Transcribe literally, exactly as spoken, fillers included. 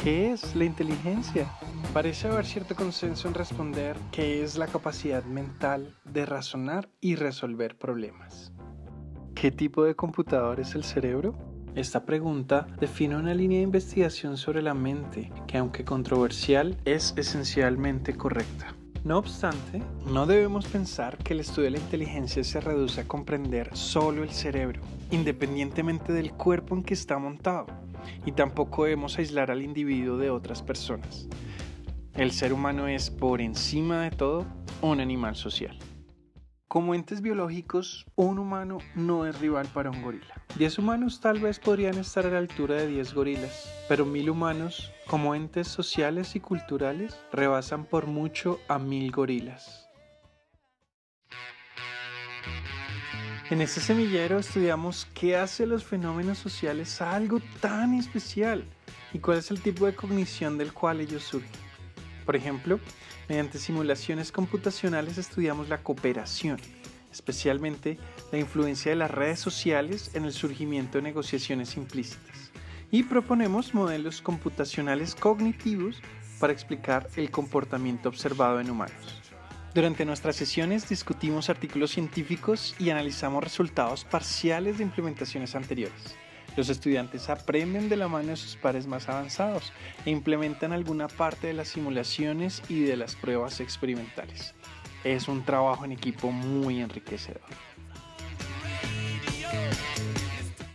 ¿Qué es la inteligencia? Parece haber cierto consenso en responder que es la capacidad mental de razonar y resolver problemas. ¿Qué tipo de computador es el cerebro? Esta pregunta define una línea de investigación sobre la mente que, aunque controversial, es esencialmente correcta. No obstante, no debemos pensar que el estudio de la inteligencia se reduce a comprender solo el cerebro, independientemente del cuerpo en que está montado, y tampoco debemos aislar al individuo de otras personas. El ser humano es, por encima de todo, un animal social. Como entes biológicos, un humano no es rival para un gorila. Diez humanos tal vez podrían estar a la altura de diez gorilas, pero mil humanos, como entes sociales y culturales, rebasan por mucho a mil gorilas. En este semillero estudiamos qué hace los fenómenos sociales a algo tan especial y cuál es el tipo de cognición del cual ellos surgen. Por ejemplo, mediante simulaciones computacionales estudiamos la cooperación, especialmente la influencia de las redes sociales en el surgimiento de negociaciones implícitas, y proponemos modelos computacionales cognitivos para explicar el comportamiento observado en humanos. Durante nuestras sesiones discutimos artículos científicos y analizamos resultados parciales de implementaciones anteriores. Los estudiantes aprenden de la mano de sus pares más avanzados e implementan alguna parte de las simulaciones y de las pruebas experimentales. Es un trabajo en equipo muy enriquecedor.